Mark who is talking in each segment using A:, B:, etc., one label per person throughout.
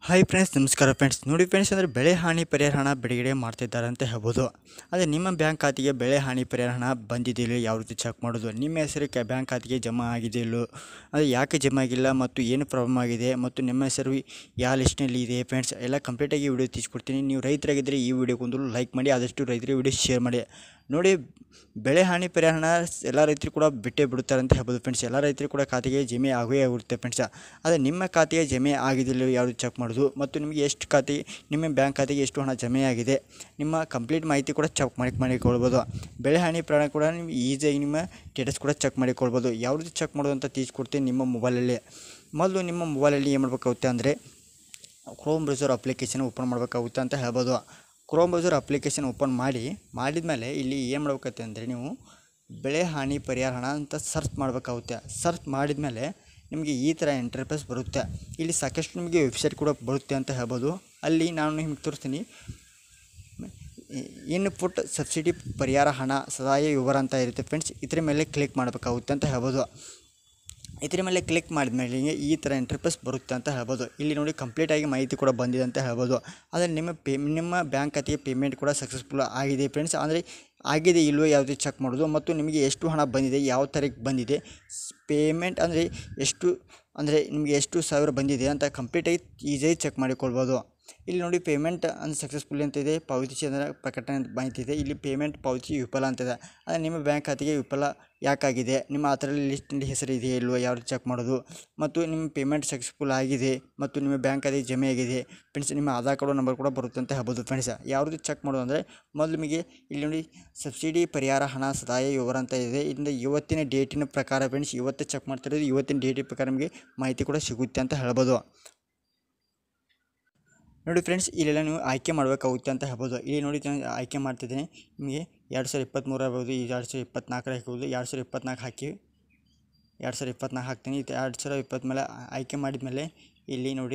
A: Hi friends, ನಮಸ್ಕಾರ friends. ನೋಡಿ friends, ಅಂದರೆ ಬೆಳೆ ಹಾನಿ ಪರಿಹಾರ ಹಣ ಬಿಡುಗಡೆ ಮಾಡ್ತಿದ್ದಾರೆ ಅಂತ ಹೇಳ್ಬೋದು. ಅದೇ ನಿಮ್ಮ ಬ್ಯಾಂಕ್ ಖಾತೆಗೆ ಬೆಳೆ ಹಾನಿ ಪರಿಹಾರ ಹಣ ಬಂದಿದೆಯೋ ಯಾವ ರೀತಿ ಚೆಕ್ ಮಾಡೋದು, ನಿಮ್ಮ ಹೆಸರು ಬ್ಯಾಂಕ್ ಖಾತೆಗೆ ಜಮಾ ಆಗಿದೆಯಲ್ಲೋ, ಅದು ಯಾಕೆ ಜಮಾ ಆಗಿಲ್ಲ ಮತ್ತು ಏನು ಪ್ರಾಬ್ಲಮ್ ಆಗಿದೆ ಮತ್ತು ನಿಮ್ಮ ಹೆಸರು ಯಾವ ಲಿಸ್ಟ್ನಲ್ಲಿ ಇದೆ ಫ್ರೆಂಡ್ಸ್ ಎಲ್ಲ ಕಂಪ್ಲೀಟಾಗಿ ವಿಡಿಯೋ ತಿಳಿಸ್ಕೊಡ್ತೀನಿ. ನೀವು ರೈತರಾಗಿದ್ದರೆ ಈ ವಿಡಿಯೋಗೊಂದು ಲೈಕ್ ಮಾಡಿ, ಆದಷ್ಟು ರೈತರಿಗೆ ವಿಡಿಯೋ ಶೇರ್ ಮಾಡಿ. ನೋಡಿ, ಬೆಳೆ ಹಾನಿ ಪರಿಹಾರ ಹಣ ಎಲ್ಲ ರೈತರು ಕೂಡ ಬಿಟ್ಟೇ ಬಿಡುತ್ತಾರೆ ಅಂತ ಹೇಳ್ಬೋದು ಫ್ರೆಂಡ್ಸ್. ಎಲ್ಲ ರೈತರು ಕೂಡ ಖಾತೆಗೆ ಜಮೆ ಆಗೇ ಆಗುತ್ತೆ ಫ್ರೆಂಡ್ಸ್. ಆದರೆ ನಿಮ್ಮ ಖಾತೆಗೆ ಜಮೆ ಆಗಿದೆಯಲ್ಲೋ ಯಾವುದು ಚೆಕ್ ಮಾಡೋದು ಮತ್ತು ನಿಮಗೆ ಎಷ್ಟು ಖಾತೆ, ನಿಮ್ಮ ಬ್ಯಾಂಕ್ ಖಾತೆಗೆ ಎಷ್ಟು ಹಣ ಜಮೆ ಆಗಿದೆ, ನಿಮ್ಮ ಕಂಪ್ಲೀಟ್ ಮಾಹಿತಿ ಕೂಡ ಚೆಕ್ ಮಾಡಿಕೊಳ್ಬೋದು. ಬೆಳೆ ಹಾನಿ ಪರಿಹಾರ ಕೂಡ ನಿಮ್ಗೆ ಈಸಿಯಾಗಿ ನಿಮ್ಮ ಸ್ಟೇಟಸ್ ಕೂಡ ಚೆಕ್ ಮಾಡಿಕೊಳ್ಬೋದು. ಯಾವ ರೀತಿ ಚೆಕ್ ಮಾಡೋದು ಅಂತ ತಿಳಿಸ್ಕೊಡ್ತೀನಿ ನಿಮ್ಮ ಮೊಬೈಲಲ್ಲಿ. ಮೊದಲು ನಿಮ್ಮ ಮೊಬೈಲಲ್ಲಿ ಏನು ಮಾಡಬೇಕಾಗುತ್ತೆ ಅಂದರೆ ಕ್ರೋಮ್ ಬ್ರೌಸರ್ ಅಪ್ಲಿಕೇಶನ್ ಓಪನ್ ಮಾಡಬೇಕಾಗುತ್ತೆ ಅಂತ ಹೇಳ್ಬೋದು. ಕ್ರೋಮ್ ಬ್ರೌಸರ್ ಅಪ್ಲಿಕೇಶನ್ ಓಪನ್ ಮಾಡಿದ್ಮೇಲೆ ಇಲ್ಲಿ ಏನು ಮಾಡಬೇಕಾಗುತ್ತೆ ಅಂದರೆ ನೀವು ಬೆಳೆ ಹಾನಿ ಪರಿಹಾರ ಹಣ ಅಂತ ಸರ್ಚ್ ಮಾಡಬೇಕಾಗುತ್ತೆ. ಸರ್ಚ್ ಮಾಡಿದ್ಮೇಲೆ ನಿಮಗೆ ಈ ಥರ ಇಂಟರ್ಫೇಸ್ ಬರುತ್ತೆ. ಇಲ್ಲಿ ಸಾಕಷ್ಟು ನಿಮಗೆ ವೆಬ್ಸೈಟ್ ಕೂಡ ಬರುತ್ತೆ ಅಂತ ಹೇಳ್ಬೋದು. ಅಲ್ಲಿ ನಾನು ನಿಮಗೆ ತೋರಿಸ್ತೀನಿ. ಇನ್ಪುಟ್ ಸಬ್ಸಿಡಿ ಪರಿಹಾರ ಹಣ ಸಹಾಯ ವಿವರ ಅಂತ ಇರುತ್ತೆ ಫ್ರೆಂಡ್ಸ್. ಇದ್ರ ಮೇಲೆ ಕ್ಲಿಕ್ ಮಾಡಬೇಕಾಗುತ್ತೆ ಅಂತ ಹೇಳ್ಬೋದು. ಇದ್ರ ಮೇಲೆ ಕ್ಲಿಕ್ ಮಾಡಿದ್ಮೇಲೆ ಈ ಥರ ಇಂಟರ್ಫೇಸ್ ಬರುತ್ತೆ ಅಂತ ಹೇಳ್ಬೋದು. ಇಲ್ಲಿ ನೋಡಿ ಕಂಪ್ಲೀಟಾಗಿ ಮಾಹಿತಿ ಕೂಡ ಬಂದಿದೆ ಅಂತ ಹೇಳ್ಬೋದು. ಆದರೆ ನಿಮ್ಮ ಬ್ಯಾಂಕ್ ಖಾತೆಗೆ ಪೇಮೆಂಟ್ ಕೂಡ ಸಕ್ಸಸ್ಫುಲ್ ಆಗಿದೆ ಫ್ರೆಂಡ್ಸ್. ಅಂದರೆ ಆಗಿದೆ ಇಲ್ಲವೋ ಯಾವುದು ಚೆಕ್ ಮಾಡೋದು ಮತ್ತು ನಿಮಗೆ ಎಷ್ಟು ಹಣ ಬಂದಿದೆ, ಯಾವ ತಾರೀಕು ಬಂದಿದೆ, ಪೇಮೆಂಟ್ ಅಂದರೆ ಎಷ್ಟು, ಅಂದರೆ ನಿಮಗೆ ಎಷ್ಟು ಸಾವಿರ ಬಂದಿದೆ ಅಂತ ಕಂಪ್ಲೀಟಾಗಿ ಈಸಿಯಾಗಿ ಚೆಕ್ ಮಾಡಿಕೊಳ್ಬೋದು. ಇಲ್ಲಿ ನೋಡಿ ಪೇಮೆಂಟ್ ಅಂದರೆ ಸಕ್ಸಸ್ಫುಲ್ ಅಂತ ಇದೆ, ಪಾವತಿಸಿ ಅಂದರೆ ಪ್ರಕಟಣೆ ಮಾಹಿತಿ ಇದೆ. ಇಲ್ಲಿ ಪೇಮೆಂಟ್ ಪಾವತಿ ವಿಫಲ ಅಂತಿದೆ. ಅಂದರೆ ನಿಮ್ಮ ಬ್ಯಾಂಕ್ ಖಾತೆಗೆ ವಿಫಲ ಯಾಕಾಗಿದೆ, ನಿಮ್ಮ ಅದರಲ್ಲಿ ಲಿಸ್ಟ್ನಲ್ಲಿ ಹೆಸರು ಇದೆಯೋ ಇಲ್ವೋ ಯಾವ ರೀತಿ ಚೆಕ್ ಮಾಡೋದು ಮತ್ತು ನಿಮ್ಮ ಪೇಮೆಂಟ್ ಸಕ್ಸಸ್ಫುಲ್ ಆಗಿದೆ ಮತ್ತು ನಿಮ್ಮ ಬ್ಯಾಂಕ್ ಖಾತೆಗೆ ಜಮೆ ಆಗಿದೆ ಫ್ರೆಂಡ್ಸ್. ನಿಮ್ಮ ಆಧಾರ್ ಕಾರ್ಡ್ ನಂಬರ್ ಕೂಡ ಬರುತ್ತೆ ಅಂತ ಹೇಳ್ಬೋದು ಫ್ರೆಂಡ್ಸ್. ಯಾವ ರೀತಿ ಚೆಕ್ ಮಾಡೋದು ಅಂದರೆ ಮೊದಲು ನಿಮಗೆ ಇಲ್ಲಿ ನೋಡಿ ಸಬ್ಸಿಡಿ ಪರಿಹಾರ ಹಣ ಸಹಾಯ ವಿವರ ಅಂತ ಇದೆ. ಇದರಿಂದ ಇವತ್ತಿನ ಡೇಟಿನ ಪ್ರಕಾರ ಫ್ರೆಂಡ್ಸ್, ಇವತ್ತು ಚೆಕ್ ಮಾಡ್ತಿರೋದು ಇವತ್ತಿನ ಡೇಟಿನ ಪ್ರಕಾರ ನಿಮಗೆ ಮಾಹಿತಿ ಕೂಡ ಸಿಗುತ್ತೆ ಅಂತ ಹೇಳ್ಬೋದು. ನೋಡಿ ಫ್ರೆಂಡ್ಸ್, ಇಲ್ಲೆಲ್ಲ ನೀವು ಆಯ್ಕೆ ಮಾಡಬೇಕಾಗುತ್ತೆ ಅಂತ ಹೇಳ್ಬೋದು. ಇಲ್ಲಿ ನೋಡಿ ನಾನು ಆಯ್ಕೆ ಮಾಡ್ತಿದ್ದೀನಿ. ನಿಮಗೆ 2023 ಆಗ್ಬೋದು, ಈ 2024 ಹಾಕ್ಬೋದು. 2024 ಹಾಕಿ 2024 ಹಾಕ್ತೀನಿ. 2020 ಮೇಲೆ ಆಯ್ಕೆ ಮಾಡಿದ ಮೇಲೆ ಇಲ್ಲಿ ನೋಡಿ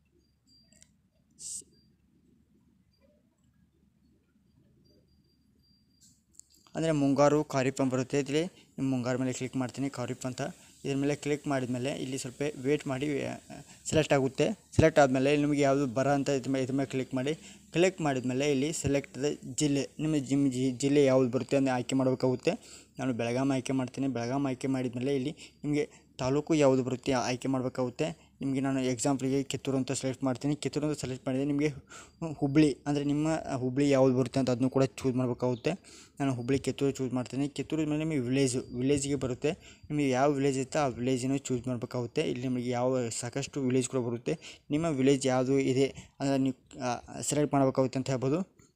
A: ಅಂದರೆ ಮುಂಗಾರು ಖಾರಿಫ್ ಅಂತ ಬರುತ್ತೆ. ಇಲ್ಲಿ ನಿಮ್ಮ ಮುಂಗಾರು ಮೇಲೆ ಕ್ಲಿಕ್ ಮಾಡ್ತೀನಿ, ಖಾರಿಫ್ ಅಂತ. ಇದ್ರ ಮೇಲೆ ಕ್ಲಿಕ್ ಮಾಡಿದ್ಮೇಲೆ ಇಲ್ಲಿ ಸ್ವಲ್ಪ ವೇಟ್ ಮಾಡಿ ಸೆಲೆಕ್ಟ್ ಆಗುತ್ತೆ. ಸೆಲೆಕ್ಟ್ ಆದಮೇಲೆ ನಿಮಗೆ ಯಾವುದು ಬರ ಅಂತ ಇದ್ರ ಮೇಲೆ ಕ್ಲಿಕ್ ಮಾಡಿದ್ಮೇಲೆ ಇಲ್ಲಿ ಸೆಲೆಕ್ಟ್ ದ ಜಿಲ್ಲೆ, ನಿಮ್ಮ ಜಿಲ್ಲೆ ಯಾವುದು ಬರುತ್ತೆ ಅಂತ ಆಯ್ಕೆ ಮಾಡಬೇಕಾಗುತ್ತೆ. ನಾನು ಬೆಳಗಾಂ ಆಯ್ಕೆ ಮಾಡ್ತೀನಿ. ಬೆಳಗಾಂ ಆಯ್ಕೆ ಮಾಡಿದ್ಮೇಲೆ ಇಲ್ಲಿ ನಿಮಗೆ ತಾಲೂಕು ಯಾವುದು ಬರುತ್ತೆ ಆಯ್ಕೆ ಮಾಡಬೇಕಾಗುತ್ತೆ. ನಿಮಗೆ ನಾನು ಎಕ್ಸಾಂಪಲ್ಗೆ ಕಿತ್ತೂರು ಅಂತ ಸೆಲೆಕ್ಟ್ ಮಾಡ್ತೀನಿ. ಕಿತ್ತೂರು ಅಂತ ಸೆಲೆಕ್ಟ್ ಮಾಡಿದರೆ ನಿಮಗೆ ಹುಬ್ಬಳ್ಳಿ ಅಂದರೆ ನಿಮ್ಮ ಹುಬ್ಬಳ್ಳಿ ಯಾವುದು ಬರುತ್ತೆ ಅಂತ ಅದನ್ನು ಕೂಡ ಚೂಸ್ ಮಾಡಬೇಕಾಗುತ್ತೆ. ನಾನು ಹುಬ್ಬಳ್ಳಿ ಕಿತ್ತೂರು ಚೂಸ್ ಮಾಡ್ತೀನಿ. ಕಿತ್ತೂರು ಮೇಲೆ ನಿಮಗೆ ವಿಲೇಜಿಗೆ ಬರುತ್ತೆ. ನಿಮಗೆ ಯಾವ ವಿಲೇಜ್ ಇತ್ತು ಆ ವಿಲೇಜನ್ನು ಚೂಸ್ ಮಾಡಬೇಕಾಗುತ್ತೆ. ಇಲ್ಲಿ ನಿಮಗೆ ಯಾವ ಸಾಕಷ್ಟು ವಿಲೇಜ್ ಕೂಡ ಬರುತ್ತೆ. ನಿಮ್ಮ ವಿಲೇಜ್ ಯಾವುದು ಇದೆ ಅಂದರೆ ನೀವು ಸೆಲೆಕ್ಟ್ ಮಾಡಬೇಕಾಗುತ್ತೆ ಅಂತ ಹೇಳ್ಬೋದು.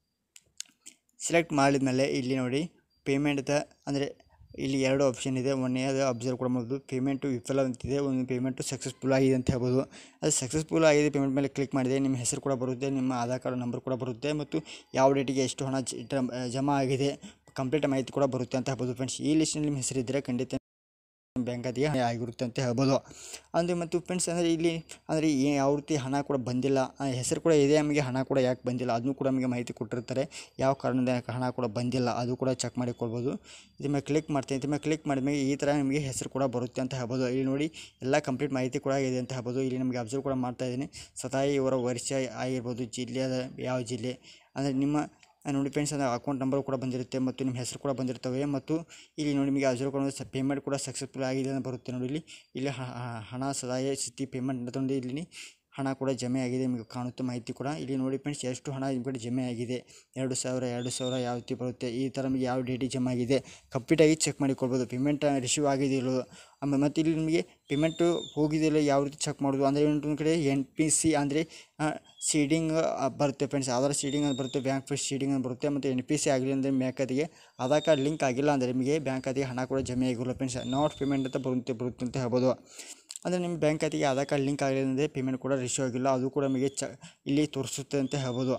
A: ಸೆಲೆಕ್ಟ್ ಮಾಡಿದ್ಮೇಲೆ ಇಲ್ಲಿ ನೋಡಿ ಪೇಮೆಂಟ್ ಅಂದರೆ ಇಲ್ಲಿ 2 ಆಪ್ಷನ್ ಇದೆ. ಒಂದನೇದು ಅಬ್ಸರ್ವ್ ಕೂಡ ಮಾಡ್ಬೋದು. ಪೇಮೆಂಟು ವಿಫಲ ಅಂತಿದೆ, ಒಂದು ಪೇಮೆಂಟು ಸಕ್ಸಸ್ಫುಲ್ ಆಗಿದೆ ಅಂತ ಹೇಳ್ಬೋದು. ಅದು ಸಕ್ಸಸ್ಫುಲ್ ಆಗಿದೆ ಪೇಮೆಂಟ್ ಮೇಲೆ ಕ್ಲಿಕ್ ಮಾಡಿದೆ. ನಿಮ್ಮ ಹೆಸರು ಕೂಡ ಬರುತ್ತೆ, ನಿಮ್ಮ ಆಧಾರ್ ಕಾರ್ಡ್ ನಂಬರ್ ಕೂಡ ಬರುತ್ತೆ ಮತ್ತು ಯಾವ ಡೇಟಿಗೆ ಎಷ್ಟು ಹಣ ಜಮಾ ಆಗಿದೆ ಕಂಪ್ಲೀಟ್ ಮಾಹಿತಿ ಕೂಡ ಬರುತ್ತೆ ಅಂತ ಹೇಳ್ಬೋದು ಫ್ರೆಂಡ್ಸ್. ಈ ಲಿಸ್ಟ್ನಲ್ಲಿ ನಿಮ್ಮ ಹೆಸರಿದ್ದರೆ ಖಂಡಿತ ಬ್ಯಾಂಕ್ ಖಾತೆಗೆ ಆಗಿರುತ್ತೆ ಅಂತ ಹೇಳ್ಬೋದು. ಅಂದರೆ ಮತ್ತು ಫ್ರೆಂಡ್ಸ್ ಅಂದರೆ ಇಲ್ಲಿ ಅಂದರೆ ಯಾವ ರೀತಿ ಹಣ ಕೂಡ ಬಂದಿಲ್ಲ, ಹೆಸರು ಕೂಡ ಇದೆ, ನಮಗೆ ಹಣ ಕೂಡ ಯಾಕೆ ಬಂದಿಲ್ಲ ಅದನ್ನು ಕೂಡ ನಮಗೆ ಮಾಹಿತಿ ಕೊಟ್ಟಿರ್ತಾರೆ. ಯಾವ ಕಾರಣದಿಂದ ಹಣ ಕೂಡ ಬಂದಿಲ್ಲ ಅದು ಕೂಡ ಚೆಕ್ ಮಾಡಿಕೊಳ್ಬೋದು. ಇದ್ರ ಮೇಲೆ ಕ್ಲಿಕ್ ಮಾಡ್ತೀನಿ. ಇದ್ರ ಮೇಲೆ ಕ್ಲಿಕ್ ಮಾಡಿದ್ಮೇಲೆ ಈ ಥರ ನಿಮಗೆ ಹೆಸರು ಕೂಡ ಬರುತ್ತೆ ಅಂತ ಹೇಳ್ಬೋದು. ಇಲ್ಲಿ ನೋಡಿ ಎಲ್ಲ ಕಂಪ್ಲೀಟ್ ಮಾಹಿತಿ ಕೂಡ ಇದೆ ಅಂತ ಹೇಳ್ಬೋದು. ಇಲ್ಲಿ ನಮಗೆ ಅಬ್ಸರ್ವ್ ಕೂಡ ಮಾಡ್ತಾಯಿದ್ದೀನಿ. ಸತಾಯಿ ಇವರ ವರ್ಷ ಆಗಿರ್ಬೋದು, ಜಿಲ್ಲೆಯ ಯಾವ ಜಿಲ್ಲೆ ಅಂದರೆ ನಿಮ್ಮ ನೋಡಿ ಫ್ರೆಂಡ್ಸ್ ಅಂದರೆ ಅಕೌಂಟ್ ನಂಬರ್ ಕೂಡ ಬಂದಿರುತ್ತೆ ಮತ್ತು ನಿಮ್ಮ ಹೆಸರು ಕೂಡ ಬಂದಿರ್ತವೆ. ಮತ್ತು ಇಲ್ಲಿ ನೋಡಿ ನಿಮಗೆ ಅಬ್ಸರ್ವ್ ಕೂಡ ಪೇಮೆಂಟ್ ಕೂಡ ಸಕ್ಸಸ್ಫುಲ್ ಆಗಿದೆ ಅಂತ ಬರುತ್ತೆ ನೋಡಿ. ಇಲ್ಲಿ ಹಣ ಸಹಾಯ ಸ್ಥಿತಿ ಪೇಮೆಂಟ್ ಅಂತಂದು ಇಲ್ಲಿ ಹಣ ಕೂಡ ಜಮೆ ಆಗಿದೆ ನಿಮಗೆ ಕಾಣುತ್ತೆ ಮಾಹಿತಿ ಕೂಡ. ಇಲ್ಲಿ ನೋಡಿ ಫ್ರೆಂಡ್ಸ್ ಎಷ್ಟು ಹಣ ನಿಮಗೆ ಜಮೆ ಆಗಿದೆ, 2000 ಯಾವ ರೀತಿ ಬರುತ್ತೆ, ಈ ಥರ ನಿಮಗೆ ಯಾವ ಡೇಟಿಗೆ ಜಮೆ ಆಗಿದೆ ಕಂಪ್ಲೀಟಾಗಿ ಚೆಕ್ ಮಾಡಿಕೊಳ್ಬೋದು. ಪೇಮೆಂಟ್ ರಿಸೀವ್ ಆಗಿದೆಯಲ್ಲೋ ಆಮೇಲೆ ಮತ್ತು ಇಲ್ಲಿ ನಿಮಗೆ ಪೇಮೆಂಟು ಹೋಗಿದೆಯಲ್ಲ ಯಾವ ರೀತಿ ಚೆಕ್ ಮಾಡೋದು ಅಂದರೆ ಒಂದು ಕಡೆ NPC ಅಂದರೆ ಸೀಡಿಂಗ್ ಬರುತ್ತೆ ಫ್ರೆಂಡ್ಸ್. ಆಧಾರ್ ಸೀಡಿಂಗ್ ಅಂತ ಬರುತ್ತೆ, ಬ್ಯಾಂಕ್ ಫೀಸ್ ಸೀಡಿಂಗ್ ಅಂತ ಬರುತ್ತೆ. ಮತ್ತು NPC ಆಗಲಿ ಅಂದರೆ ಬ್ಯಾಂಕ್ ಖಾತೆಗೆ ಆಧಾರ್ ಕಾರ್ಡ್ ಲಿಂಕ್ ಆಗಿಲ್ಲ ಅಂದರೆ ನಿಮಗೆ ಬ್ಯಾಂಕ್ ಖಾತೆಗೆ ಹಣ ಕೂಡ ಜಮೆ ಆಗಿಲ್ಲ ಫ್ರೆಂಡ್ಸ್. ನಾಟ್ ಪೇಮೆಂಟ್ ಅಂತ ಬರುತ್ತೆ ಅಂತ ಹೇಳ್ಬೋದು. ಅಂದರೆ ನಿಮ್ಮ ಬ್ಯಾಂಕ್ ಖಾತೆಗೆ ಆಧಾರ್ ಕಾರ್ಡ್ ಲಿಂಕ್ ಆಗಲಿಲ್ಲ ಅಂದರೆ ಪೇಮೆಂಟ್ ಕೂಡ ರಿಸೀವ್ ಆಗಿಲ್ಲ, ಅದು ಕೂಡ ನಮಗೆ ಇಲ್ಲಿ ತೋರಿಸುತ್ತೆ ಅಂತ ಹೇಳ್ಬೋದು.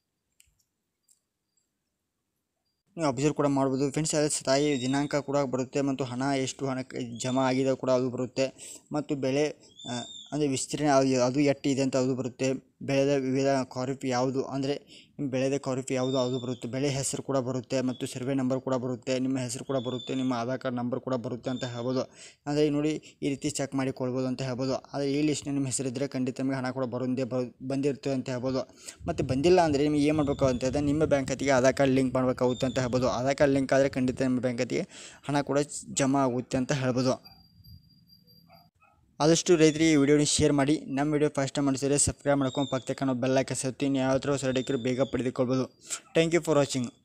A: ನೀವು ಅಬ್ಸರ್ವ್ ಕೂಡ ಮಾಡ್ಬೋದು ಫ್ರೆಂಡ್ಸ್. ಅದೇ ಸ್ಥಾಯಿ ದಿನಾಂಕ ಕೂಡ ಬರುತ್ತೆ ಮತ್ತು ಹಣ ಎಷ್ಟು ಹಣ ಜಮಾ ಆಗಿದೆ ಕೂಡ ಅದು ಬರುತ್ತೆ. ಮತ್ತು ಬೆಳೆ ಅಂದರೆ ವಿಸ್ತೀರ್ಣ ಅದು ಎಷ್ಟಿದೆ ಅಂತ ಅದು ಬರುತ್ತೆ. ಬೆಳೆದ ವಿವಿಧ ಖಾರಿಫ್ ಯಾವುದು ಅಂದರೆ ಬೆಳೆದ ಖಾರಿಫ್ ಯಾವುದು ಅದು ಬರುತ್ತೆ. ಬೆಳೆ ಹೆಸರು ಕೂಡ ಬರುತ್ತೆ ಮತ್ತು ಸರ್ವೆ ನಂಬರ್ ಕೂಡ ಬರುತ್ತೆ, ನಿಮ್ಮ ಹೆಸರು ಕೂಡ ಬರುತ್ತೆ, ನಿಮ್ಮ ಆಧಾರ್ ಕಾರ್ಡ್ ನಂಬರ್ ಕೂಡ ಬರುತ್ತೆ ಅಂತ ಹೇಳ್ಬೋದು. ಅಂದರೆ ನೋಡಿ ಈ ರೀತಿ ಚೆಕ್ ಮಾಡಿಕೊಳ್ಬೋದು ಅಂತ ಹೇಳ್ಬೋದು. ಆದರೆ ಈ ಲಿಸ್ಟ್ನ ನಿಮ್ಮ ಹೆಸರಿದ್ದರೆ ಖಂಡಿತ ನಿಮಗೆ ಹಣ ಕೂಡ ಬಂದಿರ್ತದೆ ಅಂತ ಹೇಳ್ಬೋದು. ಮತ್ತು ಬಂದಿಲ್ಲ ಅಂದರೆ ನಿಮಗೆ ಏನು ಮಾಡಬೇಕು ಅಂತ ಹೇಳಿದ್ರೆ ನಿಮ್ಮ ಬ್ಯಾಂಕ್ ಖಾತೆಗೆ ಆಧಾರ್ ಕಾರ್ಡ್ ಲಿಂಕ್ ಮಾಡಬೇಕಾಗುತ್ತೆ ಅಂತ ಹೇಳ್ಬೋದು. ಆಧಾರ್ ಕಾರ್ಡ್ ಲಿಂಕ್ ಆದರೆ ಖಂಡಿತ ನಿಮ್ಮ ಬ್ಯಾಂಕ್ ಖಾತೆಗೆ ಹಣ ಕೂಡ ಜಮಾ ಆಗುತ್ತೆ ಅಂತ ಹೇಳ್ಬೋದು. ಆದಷ್ಟು ರೈತರಿಗೆ ಈ ವಿಡಿಯೋನ ಶೇರ್ ಮಾಡಿ. ನಮ್ಮ ವಿಡಿಯೋ ಫಸ್ಟ್ ಟೈಮ್ ಮಾಡಿಸಿದರೆ ಸಬ್ಸ್ಕ್ರೈಬ್ ಮಾಡ್ಕೊಂಡು ಪಕ್ಕಕ್ಕೆ ಕಾಣೋ ಬೆಲ್ ಐಕಾನ್ ಒತ್ತಿ. ನೀವು ಯಾವ ಥರ ಹೊಸ ಬೇಗ ಪಡೆದುಕೊಳ್ಬೋದು. Thank you for watching.